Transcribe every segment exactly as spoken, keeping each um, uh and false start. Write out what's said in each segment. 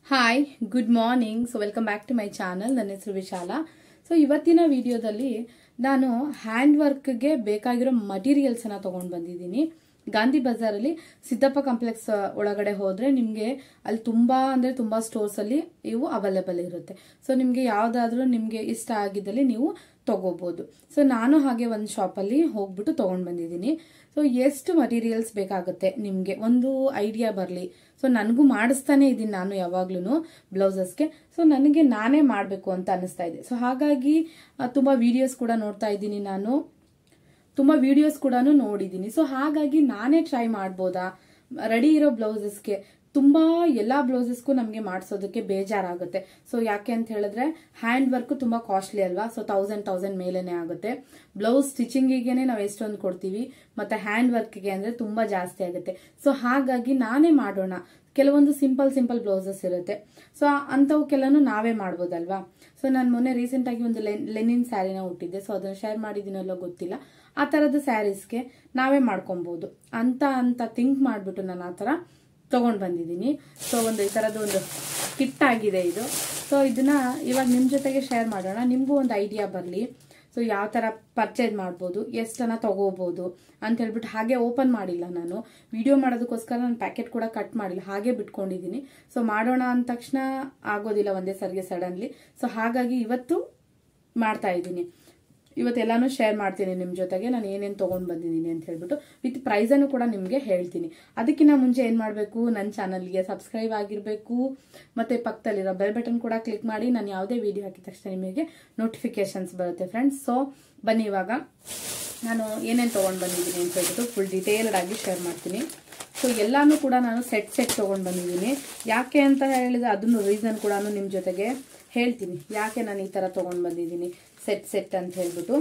Hi good morning. So welcome back to my channel. ನನ್ನ ಹೆಸರು ವಿಶಾಲ. ಸೊ ಇವತ್ತಿನ ವಿಡಿಯೋದಲ್ಲಿ ನಾನು ಹ್ಯಾಂಡ್ ವರ್ಕ್ಗೆ ಬೇಕಾಗಿರೋ ಮಟೀರಿಯಲ್ಸ್ ಅನ್ನ ತಗೊಂಡು ಬಂದಿದ್ದೀನಿ. ಗಾಂಧಿ ಬಜಾರಲ್ಲಿ ಸಿದ್ದಪ್ಪ ಕಾಂಪ್ಲೆಕ್ಸ್ ಒಳಗಡೆ ಹೋದ್ರೆ ನಿಮಗೆ ಅಲ್ಲಿ ತುಂಬಾ ಅಂದ್ರೆ ತುಂಬಾ ಸ್ಟೋರ್ಸ್ ಅಲ್ಲಿ ಇವು ಅವೈಲೇಬಲ್ ಇರುತ್ತೆ. ಸೊ ನಿಮ್ಗೆ ಯಾವ್ದಾದ್ರು ನಿಮ್ಗೆ ಇಷ್ಟ ಆಗಿದ್ದಲ್ಲಿ ನೀವು ತಗೋಬಹುದು. ಸೊ ನಾನು ಹಾಗೆ ಒಂದು ಶಾಪಲ್ಲಿ ಹೋಗ್ಬಿಟ್ಟು ತಗೊಂಡ್ ಬಂದಿದ್ದೀನಿ. ಸೊ ಎಷ್ಟು ಮಟೀರಿಯಲ್ಸ್ ಬೇಕಾಗುತ್ತೆ ನಿಮ್ಗೆ ಒಂದು ಐಡಿಯಾ ಬರಲಿ. ಸೊ ನನಗೂ ಮಾಡಿಸ್ತಾನೆ ಇದ್ದೀನಿ ನಾನು ಯಾವಾಗ್ಲೂ ಬ್ಲೌಸಸ್ಗೆ. ಸೊ ನನಗೆ ನಾನೇ ಮಾಡಬೇಕು ಅಂತ ಅನಿಸ್ತಾ ಇದೆ. ಸೊ ಹಾಗಾಗಿ ತುಂಬಾ ವಿಡಿಯೋಸ್ ಕೂಡ ನೋಡ್ತಾ ಇದ್ದೀನಿ, ನಾನು ತುಂಬಾ ವಿಡಿಯೋಸ್ ಕೂಡ ನೋಡಿದ್ದೀನಿ. ಸೊ ಹಾಗಾಗಿ ನಾನೇ ಟ್ರೈ ಮಾಡ್ಬೋದಾ ರೆಡಿ ಇರೋ ಬ್ಲೌಸಸ್ಗೆ. ತುಂಬಾ ಎಲ್ಲಾ ಬ್ಲೌಸಸ್ಗೂ ನಮಗೆ ಮಾಡಿಸೋದಕ್ಕೆ ಬೇಜಾರಾಗುತ್ತೆ. ಸೊ ಯಾಕೆ ಅಂತ ಹೇಳಿದ್ರೆ ಹ್ಯಾಂಡ್ ವರ್ಕ್ ತುಂಬಾ ಕಾಸ್ಟ್ಲಿ ಅಲ್ವಾ. ಸೊ ತೌಸಂಡ್ ತೌಸಂಡ್ ಮೇಲೇನೆ ಆಗುತ್ತೆ. ಬ್ಲೌಸ್ ಸ್ಟಿಚಿಂಗಿಗೆನೆ ನಾವು ಎಷ್ಟೊಂದು ಕೊಡ್ತೀವಿ, ಮತ್ತೆ ಹ್ಯಾಂಡ್ ವರ್ಕ್ಗೆ ಅಂದ್ರೆ ತುಂಬಾ ಜಾಸ್ತಿ ಆಗುತ್ತೆ. ಸೊ ಹಾಗಾಗಿ ನಾನೇ ಮಾಡೋಣ. ಕೆಲವೊಂದು ಸಿಂಪಲ್ ಸಿಂಪಲ್ ಬ್ಲೌಸಸ್ ಇರುತ್ತೆ. ಸೊ ಅಂತವಕ್ಕೆಲ್ಲಾನು ನಾವೇ ಮಾಡ್ಬೋದಲ್ವಾ. ಸೊ ನಾನು ಮೊನ್ನೆ ರೀಸೆಂಟ್ ಆಗಿ ಒಂದು ಲೆನಿನ್ ಸ್ಯಾರಿನ ಹುಟ್ಟಿದ್ದೆ. ಸೊ ಅದನ್ನ ಶೇರ್ ಮಾಡಿದ್ದೀನಲ್ಲೋ ಗೊತ್ತಿಲ್ಲ. ಆ ತರದ ಸ್ಯಾರೀಸ್ಗೆ ನಾವೇ ಮಾಡ್ಕೊಬಹುದು ಅಂತ ಅಂತ ಥಿಂಕ್ ಮಾಡ್ಬಿಟ್ಟು ನಾನು ಆ ತರ ತಗೊಂಡ್ ಬಂದಿದ್ದೀನಿ. ಸೊ ಒಂದು ಈ ತರದ ಒಂದು ಕಿಟ್ ಆಗಿದೆ ಇದು. ಸೊ ಇದನ್ನ ಇವಾಗ ನಿಮ್ ಜೊತೆಗೆ ಶೇರ್ ಮಾಡೋಣ, ನಿಮ್ಗೂ ಒಂದು ಐಡಿಯಾ ಬರ್ಲಿ. ಸೊ ಯಾವ ತರ ಪರ್ಚೇಸ್ ಮಾಡ್ಬೋದು, ಎಷ್ಟನ್ನ ತಗೋಬಹುದು ಅಂತ ಹೇಳ್ಬಿಟ್ಟು. ಹಾಗೆ ಓಪನ್ ಮಾಡಿಲ್ಲ ನಾನು, ವಿಡಿಯೋ ಮಾಡೋದಕ್ಕೋಸ್ಕರ ನಾನು ಪ್ಯಾಕೆಟ್ ಕೂಡ ಕಟ್ ಮಾಡಿಲ್ಲ, ಹಾಗೆ ಬಿಟ್ಕೊಂಡಿದ್ದೀನಿ. ಸೊ ಮಾಡೋಣ ಅಂದ ತಕ್ಷಣ ಆಗೋದಿಲ್ಲ ಒಂದೇ ಸರಿಗೆ ಸಡನ್ಲಿ. ಸೊ ಹಾಗಾಗಿ ಇವತ್ತು ಮಾಡ್ತಾ ಇದ್ದೀನಿ. ಇವತ್ತೆಲ್ಲಾನು ಶೇರ್ ಮಾಡ್ತೀನಿ ನಿಮ್ ಜೊತೆಗೆ ನಾನು ಏನೇನು ತಗೊಂಡ್ ಬಂದಿದ್ದೀನಿ ಅಂತ ಹೇಳ್ಬಿಟ್ಟು. ವಿತ್ ಪ್ರೈಸ್ ಅನ್ನು ಕೂಡ ನಿಮ್ಗೆ ಹೇಳ್ತೀನಿ. ಅದಕ್ಕಿಂತ ಮುಂಚೆ ಏನ್ ಮಾಡ್ಬೇಕು, ನನ್ನ ಚಾನಲ್ಗೆ ಸಬ್ಸ್ಕ್ರೈಬ್ ಆಗಿರ್ಬೇಕು, ಮತ್ತೆ ಪಕ್ಕದಲ್ಲಿರೋ ಬೆಲ್ ಬಟನ್ ಕೂಡ ಕ್ಲಿಕ್ ಮಾಡಿ. ನಾನು ಯಾವುದೇ ವಿಡಿಯೋ ಹಾಕಿದ ತಕ್ಷಣ ನಿಮಗೆ ನೋಟಿಫಿಕೇಶನ್ಸ್ ಬರುತ್ತೆ ಫ್ರೆಂಡ್ಸ್. ಸೊ ಬನ್ನಿ ಇವಾಗ ನಾನು ಏನೇನು ತಗೊಂಡ್ ಬಂದಿದ್ದೀನಿ ಅಂತ ಹೇಳ್ಬಿಟ್ಟು ಫುಲ್ ಡಿಟೇಲ್ಡ್ ಆಗಿ ಶೇರ್ ಮಾಡ್ತೀನಿ. ಸೊ ಎಲ್ಲಾನು ಕೂಡ ನಾನು ಸೆಟ್ ಸೆಟ್ ತಗೊಂಡ್ ಬಂದಿದ್ದೀನಿ. ಯಾಕೆ ಅಂತ ಹೇಳಿದ್ರೆ ಅದನ್ನು ರೀಸನ್ ಕೂಡ ನಿಮ್ ಜೊತೆಗೆ ಹೇಳ್ತೀನಿ, ಯಾಕೆ ನಾನು ಈ ತರ ತಗೊಂಡ್ ಬಂದಿದ್ದೀನಿ ಸೆಟ್ ಸೆಟ್ ಅಂತ ಹೇಳ್ಬಿಟ್ಟು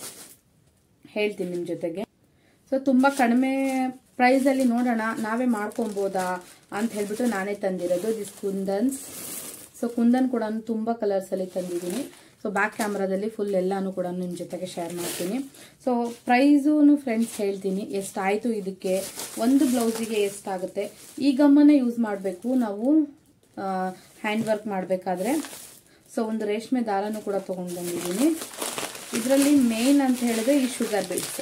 ಹೇಳ್ತೀನಿ ನಿಮ್ ಜೊತೆಗೆ. ಸೊ ತುಂಬಾ ಕಡಿಮೆ ಪ್ರೈಸ್ ಅಲ್ಲಿ ನೋಡೋಣ ನಾವೇ ಮಾಡ್ಕೊಬೋದಾ ಅಂತ ಹೇಳ್ಬಿಟ್ಟು ನಾನೇ ತಂದಿರೋದು ದಿಸ್ ಕುಂದನ್ಸ್. ಸೊ ಕುಂದನ್ ಕೂಡ ತುಂಬಾ ಕಲರ್ಸ್ ಅಲ್ಲಿ ತಂದಿದ್ದೀನಿ. ಸೊ ಬ್ಯಾಕ್ ಕ್ಯಾಮ್ರಾದಲ್ಲಿ ಫುಲ್ ಎಲ್ಲಾನು ಕೂಡ ನಿಮ್ ಜೊತೆಗೆ ಶೇರ್ ಮಾಡ್ತೀನಿ. ಸೊ ಪ್ರೈಸೂನು ಫ್ರೆಂಡ್ಸ್ ಹೇಳ್ತೀನಿ ಎಷ್ಟಾಯ್ತು ಇದಕ್ಕೆ, ಒಂದು ಬ್ಲೌಸಿಗೆ ಎಷ್ಟಾಗುತ್ತೆ. ಈ ಗಮ್ಮನ್ನೇ ಯೂಸ್ ಮಾಡಬೇಕು ನಾವು ಹ್ಯಾಂಡ್ ವರ್ಕ್ ಮಾಡಬೇಕಾದ್ರೆ. ಸೊ ಒಂದು ರೇಷ್ಮೆ ದಾರನೂ ಕೂಡ ತಗೊಂಡು ಬಂದಿದ್ದೀನಿ. ಇದರಲ್ಲಿ ಮೇನ್ ಅಂತ ಹೇಳಿದ್ರೆ ಈ ಶುಗರ್ ಬೀಡ್ಸ್,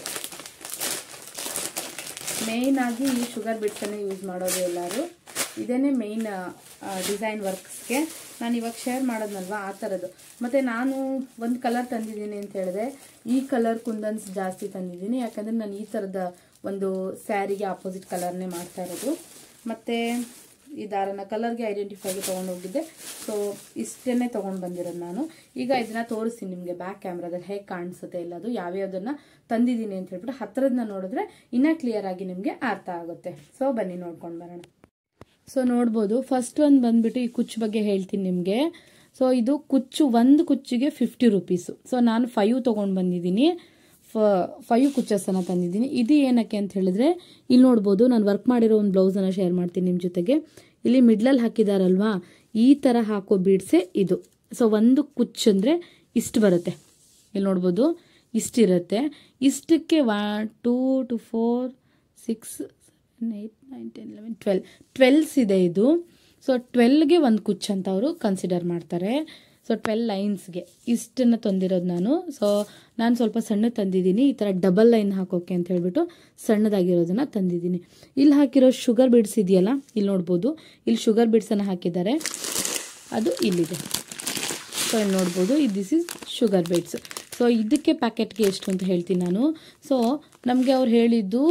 ಮೇನ್ ಆಗಿ ಈ ಶುಗರ್ ಬೀಡ್ಸ್ ಅನ್ನು ಯೂಸ್ ಮಾಡೋದು ಎಲ್ಲರೂ. ಇದೇನೆ ಮೇನ್ ಡಿಸೈನ್ ವರ್ಕ್ಸ್ಗೆ ನಾನು ಇವಾಗ ಶೇರ್ ಮಾಡೋದ್ನಲ್ವಾ ಆ ಥರದ್ದು. ಮತ್ತೆ ನಾನು ಒಂದು ಕಲರ್ ತಂದಿದ್ದೀನಿ ಅಂತ ಹೇಳಿದ್ರೆ ಈ ಕಲರ್ ಕುಂದನ್ಸ್ ಜಾಸ್ತಿ ತಂದಿದ್ದೀನಿ. ಯಾಕಂದ್ರೆ ನಾನು ಈ ಥರದ ಒಂದು ಸ್ಯಾರಿಗೆ ಆಪೋಸಿಟ್ ಕಲರ್ನೇ ಮಾಡ್ತಾ ಇರೋದು. ಮತ್ತೆ ಈ ದಾರನ ಕಲರ್ಗೆ ಐಡೆಂಟಿಫೈಗೆ ತೊಗೊಂಡು ಹೋಗಿದ್ದೆ. ಸೊ ಇಷ್ಟನ್ನೇ ತೊಗೊಂಡು ಬಂದಿರೋದು ನಾನು. ಈಗ ಇದನ್ನ ತೋರಿಸ್ತೀನಿ ನಿಮಗೆ ಬ್ಯಾಕ್ ಕ್ಯಾಮ್ರಾದಲ್ಲಿ ಹೇಗೆ ಕಾಣಿಸುತ್ತೆ ಎಲ್ಲದು, ಯಾವ್ಯಾವ್ದನ್ನ ತಂದಿದ್ದೀನಿ ಅಂತ ಹೇಳ್ಬಿಟ್ಟು. ಹತ್ತಿರದನ್ನ ನೋಡಿದ್ರೆ ಇನ್ನೂ ಕ್ಲಿಯರ್ ಆಗಿ ನಿಮಗೆ ಅರ್ಥ ಆಗುತ್ತೆ. ಸೊ ಬನ್ನಿ ನೋಡ್ಕೊಂಡು ಬರೋಣ. ಸೊ ನೋಡ್ಬೋದು, ಫಸ್ಟ್ ಒಂದು ಬಂದ್ಬಿಟ್ಟು ಈ ಕುಚ್ಚು ಬಗ್ಗೆ ಹೇಳ್ತೀನಿ ನಿಮಗೆ. ಸೊ ಇದು ಕುಚ್ಚು, ಒಂದು ಕುಚ್ಚಿಗೆ ಫಿಫ್ಟಿ ರುಪೀಸು. ಸೊ ನಾನು ಫೈವ್ ತೊಗೊಂಡು ಬಂದಿದ್ದೀನಿ, ಫೈವ್ ಕುಚ್ಚಸನ್ನು ತಂದಿದ್ದೀನಿ. ಇದು ಏನಕ್ಕೆ ಅಂತ ಹೇಳಿದ್ರೆ ಇಲ್ಲಿ ನೋಡ್ಬೋದು, ನಾನು ವರ್ಕ್ ಮಾಡಿರೋ ಒಂದು ಬ್ಲೌಸನ್ನು ಶೇರ್ ಮಾಡ್ತೀನಿ ನಿಮ್ಮ ಜೊತೆಗೆ. ಇಲ್ಲಿ ಮಿಡ್ಲಲ್ಲಿ ಹಾಕಿದಾರಲ್ವಾ, ಈ ಥರ ಹಾಕೋ ಬೀಡ್ಸೆ ಇದು. ಸೊ ಒಂದು ಕುಚ್ಚು ಅಂದರೆ ಇಷ್ಟು ಬರುತ್ತೆ, ಇಲ್ಲಿ ನೋಡ್ಬೋದು ಇಷ್ಟಿರುತ್ತೆ. ಇಷ್ಟಕ್ಕೆ one two two four six eight nine ten eleven twelve twelves ಇದೆ ಇದು. ಸೊ ಟ್ವೆಲ್ಗೆ ಒಂದು ಕುಚ್ಚು ಅಂತ ಅವರು ಕನ್ಸಿಡರ್ ಮಾಡ್ತಾರೆ. ಸೊ ಟ್ವೆಲ್ ಲೈನ್ಸ್ಗೆ ಇಷ್ಟನ್ನು ತಂದಿರೋದು ನಾನು. ಸೊ ನಾನು ಸ್ವಲ್ಪ ಸಣ್ಣ ತಂದಿದ್ದೀನಿ, ಈ ಥರ ಡಬಲ್ ಲೈನ್ ಹಾಕೋಕೆ ಅಂತ ಹೇಳ್ಬಿಟ್ಟು ಸಣ್ಣದಾಗಿರೋದನ್ನ ತಂದಿದ್ದೀನಿ. ಇಲ್ಲಿ ಹಾಕಿರೋ ಶುಗರ್ ಬೀಡ್ಸ್ ಇದೆಯಲ್ಲ, ಇಲ್ಲಿ ನೋಡ್ಬೋದು, ಇಲ್ಲಿ ಶುಗರ್ ಬೀಡ್ಸನ್ನು ಹಾಕಿದ್ದಾರೆ, ಅದು ಇಲ್ಲಿದೆ. ಸೊ ಇಲ್ಲಿ ನೋಡ್ಬೋದು, ಇದು this is sugar beads. So ಇದಕ್ಕೆ ಪ್ಯಾಕೆಟ್ಗೆ ಎಷ್ಟು ಅಂತ ಹೇಳ್ತೀನಿ ನಾನು. ಸೊ ನಮಗೆ ಅವ್ರು ಹೇಳಿದ್ದು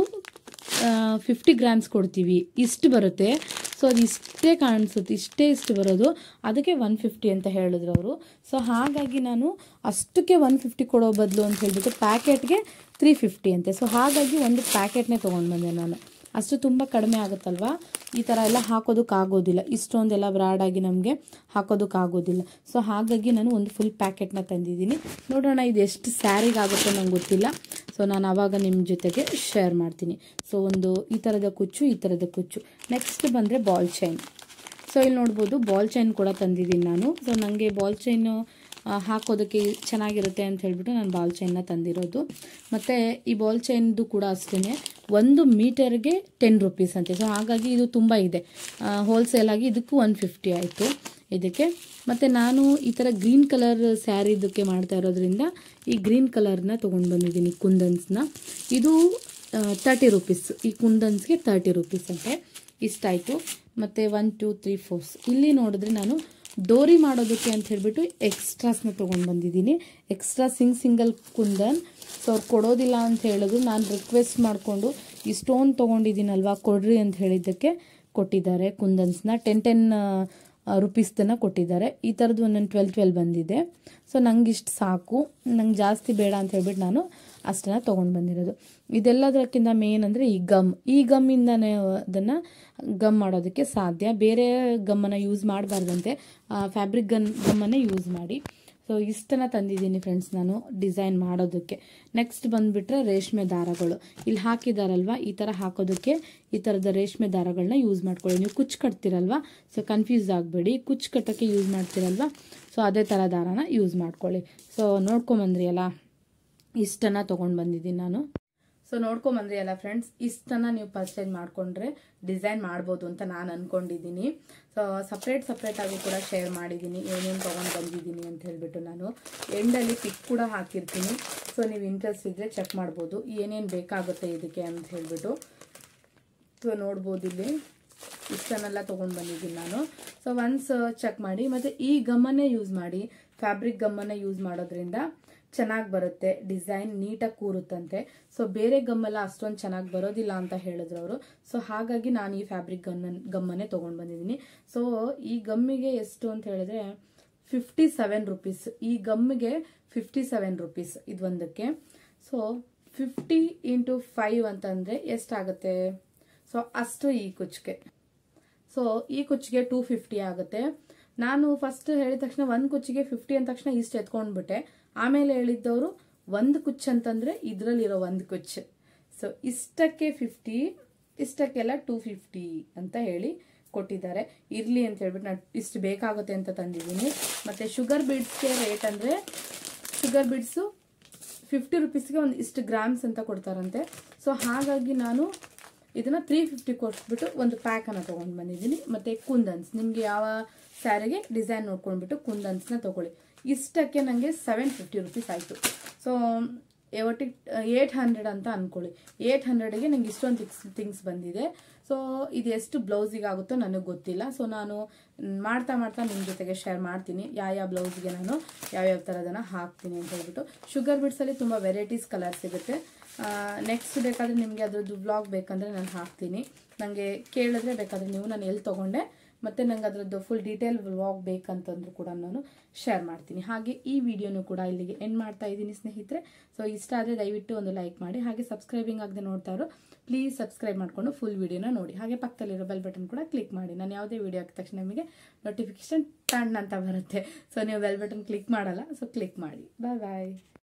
ಫಿಫ್ಟಿ ಗ್ರಾಮ್ಸ್ ಕೊಡ್ತೀವಿ, ಇಷ್ಟು ಬರುತ್ತೆ. ಸೊ ಅದು ಇಷ್ಟೇ ಕಾಣಿಸುತ್ತೆ, ಇಷ್ಟೇ ಇಷ್ಟು ಬರೋದು, ಅದಕ್ಕೆ ಒನ್ ಫಿಫ್ಟಿ ಅಂತ ಹೇಳಿದ್ರು ಅವರು. ಸೊ ಹಾಗಾಗಿ ನಾನು ಅಷ್ಟಕ್ಕೆ ಒನ್ ಫಿಫ್ಟಿ ಕೊಡೋ ಬದಲು ಅಂತ ಹೇಳ್ಬಿಟ್ಟು ಪ್ಯಾಕೆಟ್ಗೆ ತ್ರೀ ಫಿಫ್ಟಿ ಅಂತೆ. ಸೊ ಹಾಗಾಗಿ ಒಂದು ಪ್ಯಾಕೆಟ್ನೇ ತೊಗೊಂಡು ಬಂದೆ ನಾನು. ಅಷ್ಟು ತುಂಬ ಕಡಿಮೆ ಆಗುತ್ತಲ್ವಾ, ಈ ಥರ ಎಲ್ಲ ಹಾಕೋದಕ್ಕಾಗೋದಿಲ್ಲ, ಇಷ್ಟೊಂದೆಲ್ಲ ಬ್ರಾಡಾಗಿ ನಮಗೆ ಹಾಕೋದಕ್ಕಾಗೋದಿಲ್ಲ. ಸೊ ಹಾಗಾಗಿ ನಾನು ಒಂದು ಫುಲ್ ಪ್ಯಾಕೆಟ್ನ ತಂದಿದ್ದೀನಿ. ನೋಡೋಣ ಇದು ಎಷ್ಟು ಸ್ಯಾರಿಗೆ ಆಗುತ್ತೆ ನಂಗೆ ಗೊತ್ತಿಲ್ಲ. ಸೊ ನಾನು ಆವಾಗ ನಿಮ್ಮ ಜೊತೆಗೆ ಶೇರ್ ಮಾಡ್ತೀನಿ. ಸೊ ಒಂದು ಈ ಥರದ ಕುಚ್ಚು, ಈ ಥರದ ಕುಚ್ಚು. ನೆಕ್ಸ್ಟ್ ಬಂದರೆ ಬಾಲ್ ಚೈನ್. ಸೊ ಇಲ್ಲಿ ನೋಡ್ಬೋದು ಬಾಲ್ ಚೈನ್ ಕೂಡ ತಂದಿದ್ದೀನಿ ನಾನು. ಸೊ ನನಗೆ ಬಾಲ್ ಚೈನು ಹಾಕೋದಕ್ಕೆ ಚೆನ್ನಾಗಿರುತ್ತೆ ಅಂತ ಹೇಳ್ಬಿಟ್ಟು ನಾನು ಬಾಲ್ ಚೈನ್ನ ತಂದಿರೋದು. ಮತ್ತು ಈ ಬಾಲ್ ಚೈನ್ದು ಕೂಡ ಅಷ್ಟೇ ಒಂದು ಮೀಟರ್ಗೆ ಟೆನ್ ರುಪೀಸ್ ಅಂತೆ. ಸೊ ಹಾಗಾಗಿ ಇದು ತುಂಬ ಇದೆ, ಹೋಲ್ಸೇಲ್ ಆಗಿ ಇದಕ್ಕೂ ಒನ್ ಫಿಫ್ಟಿ ಆಯಿತು ಇದಕ್ಕೆ. ಮತ್ತು ನಾನು ಈ ಥರ ಗ್ರೀನ್ ಕಲರ್ ಸ್ಯಾರಿ ಇದಕ್ಕೆ ಮಾಡ್ತಾ ಇರೋದ್ರಿಂದ ಈ ಗ್ರೀನ್ ಕಲರ್ನ ತೊಗೊಂಡು ಬಂದಿದ್ದೀನಿ ಕುಂದನ್ಸ್ನ. ಇದು ತರ್ಟಿ ರುಪೀಸ್, ಈ ಕುಂದನ್ಸ್ಗೆ ತರ್ಟಿ ರುಪೀಸ್ ಅಂತೆ. ಇಷ್ಟಾಯಿತು. ಮತ್ತು ಒನ್ ಟೂ ತ್ರೀ ಫೋರ್ಸ್ ಇಲ್ಲಿ ನೋಡಿದ್ರೆ ನಾನು ಡೋರಿ ಮಾಡೋದಕ್ಕೆ ಅಂತ ಹೇಳಿಬಿಟ್ಟು ಎಕ್ಸ್ಟ್ರಾಸ್ನ ತೊಗೊಂಡು ಬಂದಿದ್ದೀನಿ. Extra sing single kundan. So ಅವ್ರು ಕೊಡೋದಿಲ್ಲ ಅಂತ ಹೇಳಿದ್ರು, ನಾನು ರಿಕ್ವೆಸ್ಟ್ ಮಾಡಿಕೊಂಡು ಈ ಸ್ಟೋನ್ ತೊಗೊಂಡಿದ್ದೀನಲ್ವಾ ಕೊಡ್ರಿ ಅಂತ ಹೇಳಿದ್ದಕ್ಕೆ ಕೊಟ್ಟಿದ್ದಾರೆ. ಕುಂದನ್ಸ್ನ ಟೆನ್ ಟೆನ್ ರುಪೀಸ್ದನ್ನು ಕೊಟ್ಟಿದ್ದಾರೆ. ಈ ಥರದ್ದು ಒಂದೊಂದು ಟ್ವೆಲ್ ಟ್ವೆಲ್ ಬಂದಿದೆ. ಸೊ ನಂಗೆ ಇಷ್ಟು ಸಾಕು, ನಂಗೆ ಜಾಸ್ತಿ ಬೇಡ ಅಂತ ಹೇಳ್ಬಿಟ್ಟು ನಾನು ಅಷ್ಟನ್ನು ತೊಗೊಂಡು ಬಂದಿರೋದು. ಇದೆಲ್ಲದಕ್ಕಿಂತ ಮೇನ್ ಅಂದರೆ ಈ ಗಮ್, ಈ ಗಮ್ಮಿಂದನೇ ಅದನ್ನು ಗಮ್ ಮಾಡೋದಕ್ಕೆ ಸಾಧ್ಯ. ಬೇರೆ ಗಮ್ಮನ್ನು ಯೂಸ್ ಮಾಡಬಾರ್ದಂತೆ, ಫ್ಯಾಬ್ರಿಕ್ ಗನ್ ಗಮ್ಮನ್ನೇ ಯೂಸ್ ಮಾಡಿ. ಸೊ ಇಷ್ಟನ್ನು ತಂದಿದ್ದೀನಿ ಫ್ರೆಂಡ್ಸ್ ನಾನು ಡಿಸೈನ್ ಮಾಡೋದಕ್ಕೆ. ನೆಕ್ಸ್ಟ್ ಬಂದುಬಿಟ್ರೆ ರೇಷ್ಮೆ ದಾರಗಳು. ಇಲ್ಲಿ ಹಾಕಿದಾರಲ್ವ, ಈ ಥರ ಹಾಕೋದಕ್ಕೆ ಈ ಥರದ ರೇಷ್ಮೆ ದಾರಗಳನ್ನ ಯೂಸ್ ಮಾಡ್ಕೊಳ್ಳಿ. ನೀವು ಕುಚ್ಚು ಕಟ್ತೀರಲ್ವ, ಸೊ ಕನ್ಫ್ಯೂಸ್ ಆಗಬೇಡಿ, ಕುಚ್ಚು ಕಟ್ಟೋಕ್ಕೆ ಯೂಸ್ ಮಾಡ್ತೀರಲ್ವ, ಸೊ ಅದೇ ಥರ ದಾರನ ಯೂಸ್ ಮಾಡ್ಕೊಳ್ಳಿ. ಸೊ ನೋಡ್ಕೊಂಬಂದ್ರಿ ಅಲ್ಲ, ಇಷ್ಟನ್ನು ತೊಗೊಂಡು ಬಂದಿದ್ದೀನಿ ನಾನು. ಸೊ ನೋಡ್ಕೊಂಬಂದ್ರಿ ಅಲ್ಲ ಫ್ರೆಂಡ್ಸ್, ಇಷ್ಟನ್ನು ನೀವು ಪರ್ಚೇಸ್ ಮಾಡಿಕೊಂಡ್ರೆ ಡಿಸೈನ್ ಮಾಡ್ಬೋದು ಅಂತ ನಾನು ಅಂದ್ಕೊಂಡಿದ್ದೀನಿ. ಸೊ ಸಪ್ರೇಟ್ ಸಪ್ರೇಟಾಗಿ ಕೂಡ ಶೇರ್ ಮಾಡಿದ್ದೀನಿ ಏನೇನು ತೊಗೊಂಡು ಬಂದಿದ್ದೀನಿ ಅಂತ ಹೇಳ್ಬಿಟ್ಟು. ನಾನು ಎಂಡಲ್ಲಿ ಪಿಕ್ ಕೂಡ ಹಾಕಿರ್ತೀನಿ. ಸೊ ನೀವು ಇಂಟ್ರೆಸ್ಟ್ ಇದ್ದರೆ ಚೆಕ್ ಮಾಡ್ಬೋದು ಏನೇನು ಬೇಕಾಗುತ್ತೆ ಇದಕ್ಕೆ ಅಂತ ಹೇಳ್ಬಿಟ್ಟು. ಸೊ ನೋಡ್ಬೋದು ಇಲ್ಲಿ ಇಷ್ಟನ್ನೆಲ್ಲ ತೊಗೊಂಡು ಬಂದಿದ್ದೀನಿ ನಾನು. ಸೊ ಒನ್ಸ್ ಚೆಕ್ ಮಾಡಿ. ಮತ್ತು ಈ ಗಮ್ಮನ್ನೇ ಯೂಸ್ ಮಾಡಿ, ಫ್ಯಾಬ್ರಿಕ್ ಗಮ್ಮನ್ನೇ ಯೂಸ್ ಮಾಡೋದ್ರಿಂದ ಚೆನ್ನಾಗಿ ಬರುತ್ತೆ, ಡಿಸೈನ್ ನೀಟಾಗಿ ಕೂರುತ್ತಂತೆ. ಸೊ ಬೇರೆ ಗಮ್ಮೆಲ್ಲ ಅಷ್ಟೊಂದು ಚೆನ್ನಾಗಿ ಬರೋದಿಲ್ಲ ಅಂತ ಹೇಳಿದ್ರು ಅವರು. ಸೊ ಹಾಗಾಗಿ ನಾನು ಈ ಫ್ಯಾಬ್ರಿಕ್ ಗನ್ನ ಗಮ್ಮನ್ನೇ ತೊಗೊಂಡು ಬಂದಿದ್ದೀನಿ. ಸೊ ಈ ಗಮ್ಮಿಗೆ ಎಷ್ಟು ಅಂತ ಹೇಳಿದ್ರೆ ಫಿಫ್ಟಿ ಸೆವೆನ್ ರುಪೀಸ್. ಈ ಗಮ್ಮಿಗೆ ಫಿಫ್ಟಿ ಸೆವೆನ್ ರುಪೀಸ್ ಇದೊಂದಕ್ಕೆ. ಸೊ ಫಿಫ್ಟಿ ಇಂಟು ಫೈವ್ ಅಂತಂದರೆ ಎಷ್ಟಾಗುತ್ತೆ? ಸೊ ಅಷ್ಟು ಈ ಕುಚ್ಚಿಗೆ. ಸೊ ಈ ಕುಚ್ಚಿಗೆ ಟೂ ಫಿಫ್ಟಿ ಆಗುತ್ತೆ. ನಾನು ಫಸ್ಟ್ ಹೇಳಿದ ತಕ್ಷಣ ಒಂದು ಕುಚ್ಚಿಗೆ ಫಿಫ್ಟಿ ಅಂದ ತಕ್ಷಣ ಇಷ್ಟು ಎತ್ಕೊಂಡ್ಬಿಟ್ಟೆ. ಆಮೇಲೆ ಹೇಳಿದ್ದವರು ಒಂದು ಕುಚ್ಚು ಅಂತಂದರೆ ಇದರಲ್ಲಿರೋ ಒಂದು ಕುಚ್ಚು. ಸೊ ಇಷ್ಟಕ್ಕೆ ಫಿಫ್ಟಿ, ಇಷ್ಟಕ್ಕೆಲ್ಲ ಟೂ ಫಿಫ್ಟಿ ಅಂತ ಹೇಳಿ ಕೊಟ್ಟಿದ್ದಾರೆ. ಇರಲಿ ಅಂತ ಹೇಳ್ಬಿಟ್ಟು ನಾನು ಇಷ್ಟು ಬೇಕಾಗುತ್ತೆ ಅಂತ ತಂದಿದ್ದೀನಿ. ಮತ್ತು ಶುಗರ್ ಬೀಡ್ಸ್ಗೆ ರೇಟ್ ಅಂದರೆ ಶುಗರ್ ಬೀಡ್ಸು ಫಿಫ್ಟಿ ರುಪೀಸ್ಗೆ ಒಂದು ಇಷ್ಟು ಗ್ರಾಮ್ಸ್ ಅಂತ ಕೊಡ್ತಾರಂತೆ. ಸೊ ಹಾಗಾಗಿ ನಾನು ಇದನ್ನು ತ್ರೀ ಫಿಫ್ಟಿ ಕೊಟ್ಬಿಟ್ಟು ಒಂದು ಪ್ಯಾಕನ್ನು ತೊಗೊಂಡು ಬಂದಿದ್ದೀನಿ. ಮತ್ತು ಕುಂದನ್ಸ್, ನಿಮಗೆ ಯಾವ ಸ್ಯಾರಿಗೆ ಡಿಸೈನ್ ನೋಡ್ಕೊಂಡ್ಬಿಟ್ಟು ಕುಂದನ್ಸ್ನ ತೊಗೊಳ್ಳಿ. ಇಷ್ಟಕ್ಕೆ ನನಗೆ ಸೆವೆನ್ ಫಿಫ್ಟಿ ರುಪೀಸ್ ಆಯಿತು. ಸೊ ಒಟ್ಟಿಗೆ ಏಯ್ಟ್ ಹಂಡ್ರೆಡ್ ಅಂತ ಅಂದ್ಕೊಳ್ಳಿ. ಏಯ್ಟ್ ಹಂಡ್ರೆಡ್ಗೆ ನಂಗೆ ಇಷ್ಟೊಂದು ಥಿಕ್ಸ್ ಥಿಂಗ್ಸ್ ಬಂದಿದೆ. ಸೊ ಇದು ಎಷ್ಟು ಬ್ಲೌಸಿಗೆ ಆಗುತ್ತೋ ನನಗೆ ಗೊತ್ತಿಲ್ಲ. ಸೊ ನಾನು ಮಾಡ್ತಾ ಮಾಡ್ತಾ ನಿಮ್ಮ ಜೊತೆಗೆ ಶೇರ್ ಮಾಡ್ತೀನಿ ಯಾವ ಯಾವ ಬ್ಲೌಸ್ಗೆ ನಾನು ಯಾವ್ಯಾವ ಥರದನ್ನು ಹಾಕ್ತೀನಿ ಅಂತ ಹೇಳ್ಬಿಟ್ಟು. ಶುಗರ್ ಬಿಡ್ಸಲ್ಲಿ ತುಂಬ ವೆರೈಟೀಸ್ ಕಲರ್ ಸಿಗುತ್ತೆ. ನೆಕ್ಸ್ಟ್ ಬೇಕಾದರೆ ನಿಮಗೆ ಅದರದ್ದು ವ್ಲಾಗ್ ಬೇಕಂದರೆ ನಾನು ಹಾಕ್ತೀನಿ. ನನಗೆ ಕೇಳಿದ್ರೆ ಬೇಕಾದರೆ ನೀವು ನಾನು ಎಲ್ಲಿ ತೊಗೊಂಡೆ ಮತ್ತು ನಂಗೆ ಅದರದ್ದು ಫುಲ್ ಡೀಟೇಲ್ ವ್ಲಾಗ್ ಬೇಕಂತಂದ್ರೂ ಕೂಡ ನಾನು ಶೇರ್ ಮಾಡ್ತೀನಿ. ಹಾಗೆ ಈ ವಿಡಿಯೋನು ಕೂಡ ಇಲ್ಲಿಗೆ ಎಂಡ್ ಮಾಡ್ತಾ ಇದ್ದೀನಿ ಸ್ನೇಹಿತರೆ. ಸೊ ಇಷ್ಟ ಆದರೆ ದಯವಿಟ್ಟು ಒಂದು ಲೈಕ್ ಮಾಡಿ. ಹಾಗೆ ಸಬ್ಸ್ಕ್ರೈಬಿಂಗ್ ಆಗದೆ ನೋಡ್ತಾ ಇರೋ ಪ್ಲೀಸ್ ಸಬ್ಸ್ಕ್ರೈಬ್ ಮಾಡಿಕೊಂಡು ಫುಲ್ ವಿಡಿಯೋನ ನೋಡಿ. ಹಾಗೆ ಪಕ್ಕದಲ್ಲಿರೋ ಬೆಲ್ ಬಟನ್ ಕೂಡ ಕ್ಲಿಕ್ ಮಾಡಿ. ನಾನು ಯಾವುದೇ ವಿಡಿಯೋ ಹಾಕಿದ ತಕ್ಷಣ ನಿಮಗೆ ನೋಟಿಫಿಕೇಶನ್ ಟನ್ ಅಂತ ಬರುತ್ತೆ. ಸೊ ನೀವು ಬೆಲ್ ಬಟನ್ ಕ್ಲಿಕ್ ಮಾಡಲ್ಲ, ಸೊ ಕ್ಲಿಕ್ ಮಾಡಿ. ಬಾಯ್ ಬಾಯ್.